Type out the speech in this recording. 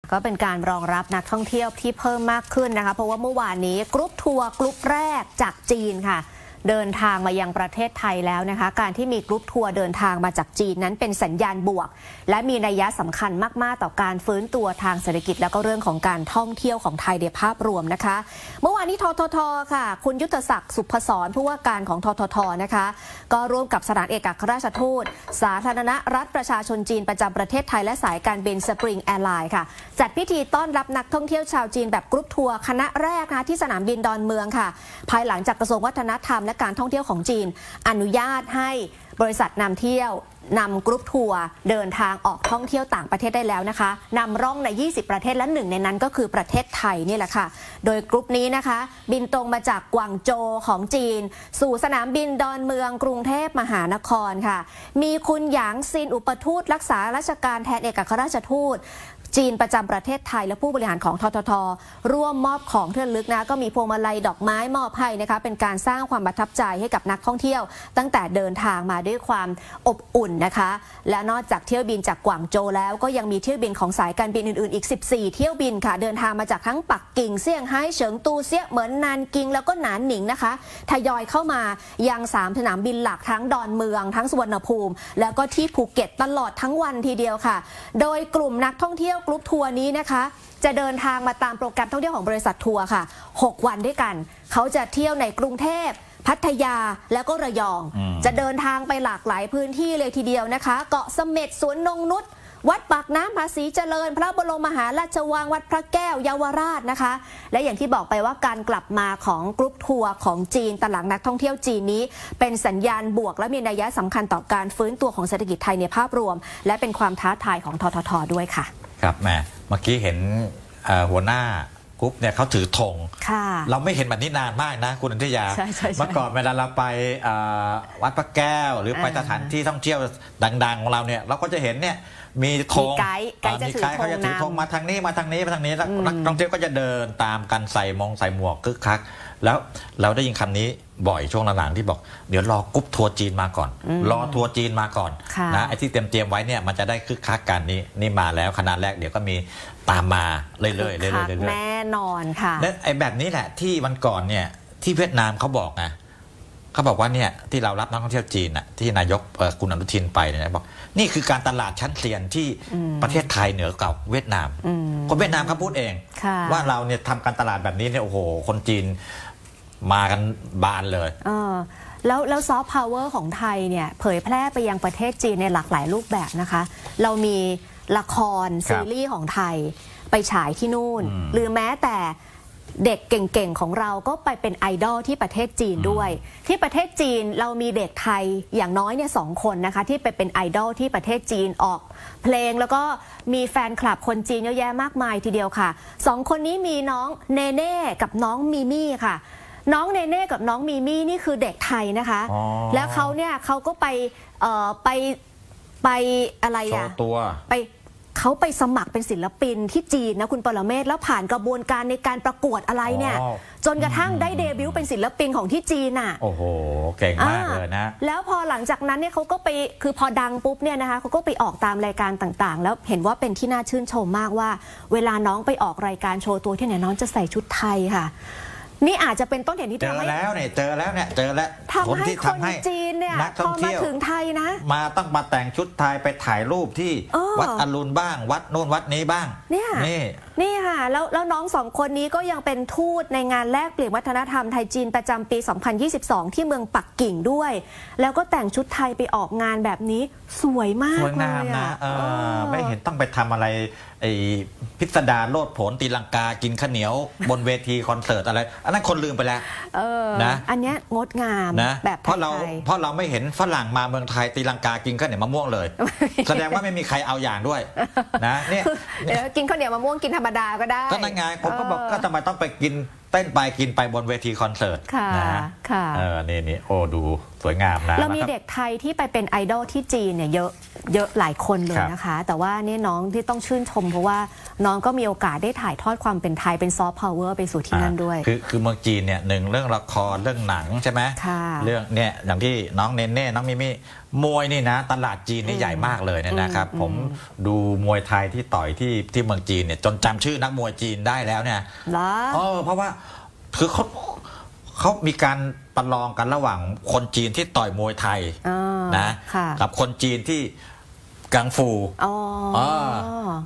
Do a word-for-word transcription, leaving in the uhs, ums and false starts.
ก็เป็นการรองรับนักท่องเที่ยวที่เพิ่มมากขึ้นนะคะเพราะว่าเมื่อวานนี้กรุ๊ปทัวร์กรุ๊ปแรกจากจีนค่ะเดินทางมายังประเทศไทยแล้วนะคะการที่มีกรุ๊ปทัวร์เดินทางมาจากจีนนั้นเป็นสัญญาณบวกและมีนัยสำคัญมากๆต่อการฟื้นตัวทางเศรษฐกิจและก็เรื่องของการท่องเที่ยวของไทยในภาพรวมนะคะเมื่อวานนี้ทททค่ะคุณยุทธศักดิ์สุพศรผู้ว่าการของทททนะคะก็ร่วมกับสถานเอกอัครราชทูตสาธารณรัฐประชาชนจีนประจำประเทศไทยและสายการบินสปริงแอร์ไลน์ค่ะจัดพิธีต้อนรับนักท่องเที่ยวชาวจีนแบบกรุ๊ปทัวร์คณะแรกนะที่สนามบินดอนเมืองค่ะภายหลังจากกระทรวงวัฒนธรรมและการท่องเที่ยวของจีนอนุญาตให้บริษัทนำเที่ยวนำกรุ๊ปทัวร์เดินทางออกท่องเที่ยวต่างประเทศได้แล้วนะคะนำร่องในยี่สิบประเทศและหนึ่งในนั้นก็คือประเทศไทยนี่แหละค่ะโดยกรุ๊ปนี้นะคะบินตรงมาจากกวางโจวของจีนสู่สนามบินดอนเมืองกรุงเทพมหานครค่ะมีคุณหยางซินอุปทูตรักษาราชการแทนเอกอัครราชทูตจีนประจำประเทศไทยและผู้บริหารของทททร่วมมอบของที่ระลึกนะก็มีพวงมาลัยดอกไม้มอบให้นะคะเป็นการสร้างความประทับใจให้กับนักท่องเที่ยวตั้งแต่เดินทางมาด้วยความอบอุ่นนะคะและนอกจากเที่ยวบินจากกวางโจวแล้วก็ยังมีเที่ยวบินของสายการบินอื่นๆอีกสิบสี่เที่ยวบินค่ะเดินทางมาจากทั้งปักกิ่งเซี่ยงไฮ้เฉิงตูเซี่ยเหมินนานกิงแล้วก็หนานหนิงนะคะทยอยเข้ามายังสามสนามบินหลักทั้งดอนเมืองทั้งสุวรรณภูมิแล้วก็ที่ภูเก็ตตลอดทั้งวันทีเดียวค่ะโดยกลุ่มนักท่องเที่ยวกรุ๊ปทัวร์นี้นะคะจะเดินทางมาตามโปรแกรมท่องเที่ยวของบริษัททัวร์ค่ะหกวันด้วยกันเขาจะเที่ยวในกรุงเทพพัทยาแล้วก็ระยองจะเดินทางไปหลากหลายพื้นที่เลยทีเดียวนะคะเกาะเสม็ดสวนนงนุชวัดปากน้ำภาษีเจริญพระบรมมหาราชวังวัดพระแก้วเยาวราชนะคะและอย่างที่บอกไปว่าการกลับมาของกรุ๊ปทัวร์ของจีนตลาดนักท่องเที่ยวจีนนี้เป็นสัญญาณบวกและมีนัยสำคัญต่อการฟื้นตัวของเศรษฐกิจไทยในภาพรวมและเป็นความท้าทายของทททด้วยค่ะครับแม่เมื่อกี้เห็นหัวหน้ากรุ๊ปเนี่ยเขาถือธงเราไม่เห็นแบบนี้นานมากนะคุณอนุทิยาเมื่อก่อนเวลาเราไปวัดพระแก้วหรือไปสถานที่ท่องเที่ยวดังๆของเราเนี่ยเราก็จะเห็นเนี่ยมีธงไกด์ไกด์จะถือธงเขาจะถือธงมาทางนี้มาทางนี้มาทางนี้แล้วนักท่องเที่ยวก็จะเดินตามกันใส่มงใส่หมวกคึกคักแล้วเราได้ยินคำนี้บ่อยช่วงหลังๆที่บอกเดี๋ยวรอกรุ๊ปทัวร์จีนมาก่อนรอทัวร์จีนมาก่อนนะไอ้ที่เตรียมเตรียมไว้เนี่ยมันจะได้คึกคักกันนี้นี่มาแล้วคณะแรกเดี๋ยวก็มีตามมาเรื่อยๆเรื่อยๆแน่นอนค่ะและไอ้แบบนี้แหละที่วันก่อนเนี่ยที่เวียดนามเขาบอกนะเขาบอกว่าเนี่ยที่เรารับนักท่องเที่ยวจีนน่ะที่นายกคุณอนุทินไปเนี่ยบอกนี่คือการตลาดชั้นเซียนที่ประเทศไทยเหนือกว่าเวียดนามคนเวียดนามเขาพูดเองว่าเราเนี่ยทำการตลาดแบบนี้เนี่ยโอ้โหคนจีนมากันบานเลยเออแล้วแล้วซอฟต์พาวเวอร์ของไทยเนี่ยเผยแพร่ไปยังประเทศจีนในหลากหลายรูปแบบนะคะเรามีละครซีรีส์ของไทยไปฉายที่นู่นหรือแม้แต่เด็กเก่งๆของเราก็ไปเป็นไอดอลที่ประเทศจีนด้วยที่ประเทศจีนเรามีเด็กไทยอย่างน้อยเนี่ยสองคนนะคะที่ไปเป็นไอดอลที่ประเทศจีนออกเพลงแล้วก็มีแฟนคลับคนจีนเยอะแยะมากมายทีเดียวค่ะสองคนนี้มีน้องเนเน่กับน้องมิมี่ค่ะน้องเนเน่กับน้องมิมี่นี่คือเด็กไทยนะคะแล้วเขาเนี่ยเขาก็ไปเอ่อไปไปอะไรอะโชว์ตัวไปเขาไปสมัครเป็นศิลปินที่จีนนะคุณปรเมศแล้วผ่านกระบวนการในการประกวดอะไรเนี่ยจนกระทั่งได้เดบิวต์เป็นศิลปินของที่จีนอ่ะโอ้โหเก่งมากเลยนะแล้วพอหลังจากนั้นเนี่ยเขาก็ไปคือพอดังปุ๊บเนี่ยนะคะเขาก็ไปออกตามรายการต่างๆแล้วเห็นว่าเป็นที่น่าชื่นชมมากว่าเวลาน้องไปออกรายการโชว์ตัวที่ไหนน้องจะใส่ชุดไทยค่ะนี่อาจจะเป็นต้นเหตุที่เจอแล้วเนี่ยเจอแล้วเนี่ยเจอแล้วคนที่ทำให้จีนเนี่ยพอมาถึงไทยนะมาต้องมาแต่งชุดไทยไปถ่ายรูปที่วัดอรุณบ้างวัดโน่นวัดนี้บ้างเนี่ยนี่นี่ค่ะแล้วแล้วน้องสองคนนี้ก็ยังเป็นทูตในงานแลกเปลี่ยนวัฒนธรรมไทยจีนประจำปีสองพันยี่สิบสองที่เมืองปักกิ่งด้วยแล้วก็แต่งชุดไทยไปออกงานแบบนี้สวยมากสวยงามนะเออไม่เห็นต้องไปทำอะไรไอ้พิสดารโลดโผนตีลังกากินข้าวเหนียวบนเวทีคอนเสิร์ตอะไรอันนั้นคนลืมไปแล้วนะอันนี้งดงามนะแบบเพราะเราเพราะเราไม่เห็นฝรั่งมาเมืองไทยตีลังกากินข้าวเหนียวมะม่วงเลยแสดงว่าไม่มีใครเอาอย่างด้วยนะเนี่ยกินข้าวเหนียวมะม่วงกินธรรมดาก็ได้ก็นั่นไงผมก็บอกก็ทำไมต้องไปกินเต้นไปกินไปบนเวทีคอนเสิร์ตนะค่ะเออนี่นี่โอ้ดูสวยงามนะเรามีเด็กไทยที่ไปเป็นไอดอลที่จีนเนี่ยเยอะเยอะหลายคนเลยนะคะแต่ว่านี่น้องที่ต้องชื่นชมเพราะว่าน้องก็มีโอกาสได้ถ่ายทอดความเป็นไทยเป็นซอฟต์พาวเวอร์ไปสู่ที่นั่นด้วยคือคือเมืองจีนเนี่ยหนึ่งเรื่องละครเรื่องหนังใช่ไหมเรื่องเนี่ยอย่างที่น้องเนเน่น้องมิมี่มวยนี่นะตลาดจีนนี่ใหญ่มากเลยเนี่ยนะครับอืมผมดูมวยไทยที่ต่อยที่ที่เมืองจีนเนี่ยจนจำชื่อนักมวยจีนได้แล้วเนี่ยเหรอเออเพราะว่าคือเขาเขามีการประลองกันระหว่างคนจีนที่ต่อยมวยไทยอ่านะค่ะกับคนจีนที่กังฟูอ๋อเออ